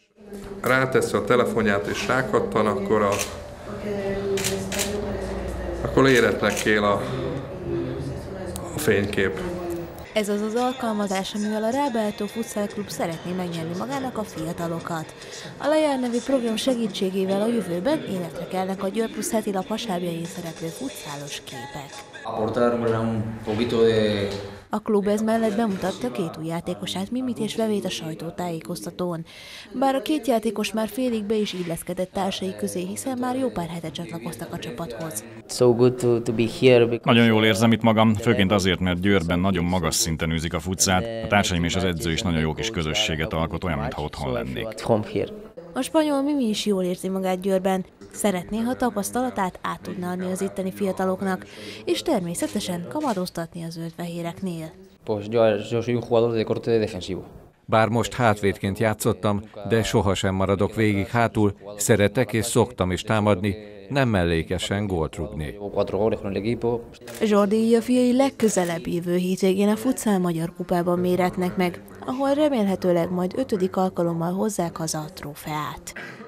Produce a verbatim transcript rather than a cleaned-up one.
ráteszi a telefonját és rákattan, akkor, a, akkor éretnek kél a, a fénykép. Ez az az alkalmazás, amivel a Rábeáltó Futsal Klub szeretné megnyerni magának a fiatalokat. A Lejár nevű program segítségével a jövőben életre kelnek a Győr Plusz heti lap hasábjain szereplő futszálos képek. A klub ez mellett bemutatta két új játékosát, Mimit és Vevét a sajtótájékoztatón. Bár a két játékos már félig be is illeszkedett társai közé, hiszen már jó pár hete csatlakoztak a csapathoz. So good to, to be here because... Nagyon jól érzem itt magam, főként azért, mert Győrben nagyon magas szinten űzik a futszát. A társaim és az edző is nagyon jó kis közösséget alkot, olyan, mintha otthon lennék. A spanyol Mimi is jól érzi magát Győrben. Szeretné, ha tapasztalatát át tudna adni az itteni fiataloknak, és természetesen kamaroztatni a zöld-fehéreknél. Bár most hátvédként játszottam, de sohasem maradok végig hátul, szeretek és szoktam is támadni, nem mellékesen gólt rúgni. Jordi így a fiai legközelebb jövő hétvégén a Futsal Magyar Kupában méretnek meg, ahol remélhetőleg majd ötödik alkalommal hozzák haza a trófeát.